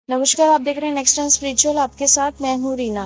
नमस्कार, आप देख रहे हैं नेक्स्ट टाइम स्पिरिचुअल। आपके साथ मैं हूँ रीना।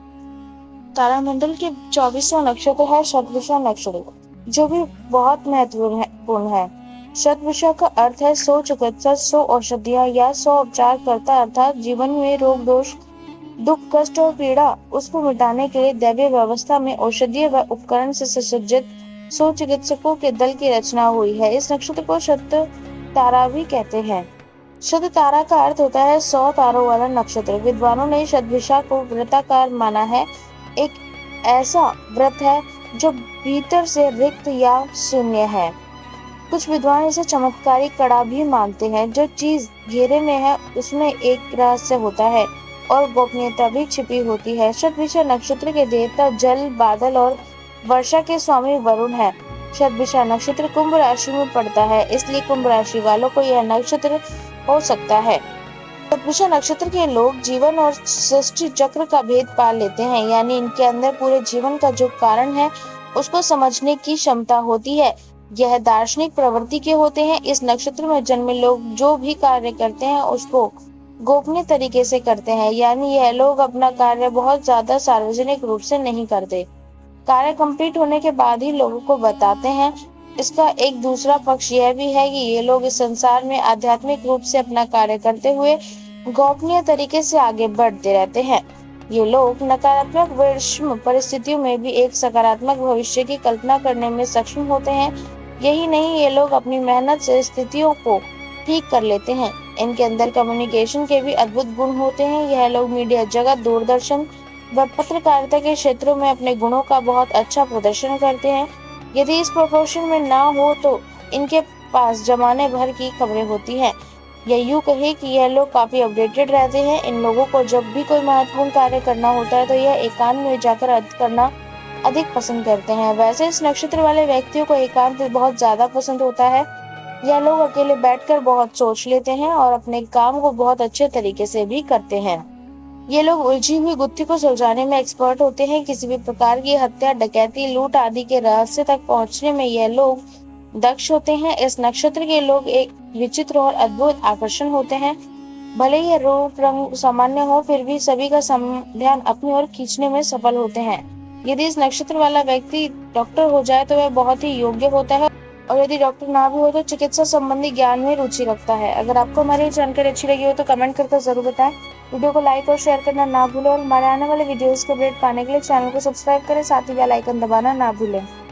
तारामंडल के 24वां नक्षत्र है शतभिषा नक्षत्र, जो भी बहुत महत्वपूर्ण है। शतभिषा का अर्थ है 100 चिकित्सा, 100 औषधियाँ या 100 उपचार करता, अर्थात जीवन में रोग दोष, दुख, कष्ट और पीड़ा उसको मिटाने के लिए दैवीय व्यवस्था में औषधीय व उपकरण से सुसज्जित 100 चिकित्सकों के दल की रचना हुई है। इस नक्षत्र को शत तारा भी कहते हैं। शत तारा का अर्थ होता है 100 तारों वाला नक्षत्र। विद्वानों ने शतभिषा को व्रताकार माना है। एक ऐसा व्रत है जो भीतर से रिक्त या शून्य है। कुछ विद्वान इसे चमत्कारी कड़ा भी मानते हैं। जो चीज घेरे में है उसमें एक रहस्य होता है और गोपनीयता भी छिपी होती है। शतभिषा नक्षत्र के देवता जल, बादल और वर्षा के स्वामी वरुण है। शतभिषा नक्षत्र कुंभ राशि में पड़ता है, इसलिए कुंभ राशि वालों को यह नक्षत्र हो सकता है। शतभिषा नक्षत्र के लोग जीवन और सृष्टि चक्र का भेद पा लेते हैं, यानी इनके अंदर पूरे जीवन का जो कारण है उसको समझने की क्षमता होती है। यह दार्शनिक प्रवृत्ति के होते हैं। इस नक्षत्र में जन्मे लोग जो भी कार्य करते हैं उसको गोपनीय तरीके से करते हैं, यानी यह लोग अपना कार्य बहुत ज्यादा सार्वजनिक रूप से नहीं करते। कार्य कंप्लीट होने के बाद ही लोगों को बताते हैं। इसका एक दूसरा पक्ष यह भी है कि ये लोग इस संसार में आध्यात्मिक रूप से अपना कार्य करते हुए गोपनीय तरीके से आगे बढ़ते रहते हैं। ये लोग नकारात्मक विषम परिस्थितियों में भी एक सकारात्मक भविष्य की कल्पना करने में सक्षम होते हैं। यही नहीं, ये लोग अपनी मेहनत से स्थितियों को ठीक कर लेते हैं। इनके अंदर कम्युनिकेशन के भी अद्भुत गुण होते हैं। यह लोग मीडिया जगत, दूरदर्शन व पत्रकारिता के क्षेत्रों में अपने गुणों का बहुत अच्छा प्रदर्शन करते हैं। यदि इस प्रोफेशन में ना हो तो इनके पास जमाने भर की खबरें होती हैं। या यूं कहे कि यह लोग काफी अपडेटेड रहते हैं। इन लोगों को जब भी कोई महत्वपूर्ण कार्य करना होता है तो यह एकांत में जाकर करना अधिक पसंद करते हैं। वैसे इस नक्षत्र वाले व्यक्तियों को एकांत बहुत ज्यादा पसंद होता है। यह लोग अकेले बैठकर बहुत सोच लेते हैं और अपने काम को बहुत अच्छे तरीके से भी करते हैं। ये लोग उलझी हुई गुत्थी को सुलझाने में एक्सपर्ट होते हैं। किसी भी प्रकार की हत्या, डकैती, लूट आदि के रहस्य तक पहुंचने में यह लोग दक्ष होते हैं। इस नक्षत्र के लोग एक विचित्र और अद्भुत आकर्षण होते हैं। भले ही रूप रंग सामान्य हो, फिर भी सभी का ध्यान अपनी ओर खींचने में सफल होते हैं। यदि इस नक्षत्र वाला व्यक्ति डॉक्टर हो जाए तो वह बहुत ही योग्य होता है, और यदि डॉक्टर ना भी हो तो चिकित्सा संबंधी ज्ञान में रुचि रखता है। अगर आपको हमारी जानकारी अच्छी लगी हो तो कमेंट करके जरूर बताएं। वीडियो को लाइक और शेयर करना ना भूलें और हमारे आने वाले वीडियोस के अपडेट पाने के लिए चैनल को सब्सक्राइब करें, साथ ही बेल आइकन दबाना ना भूलें।